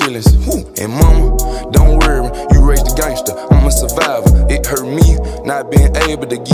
feelings. And mama, don't worry, you raised a gangster, I'm a survivor. It hurt me not being able to give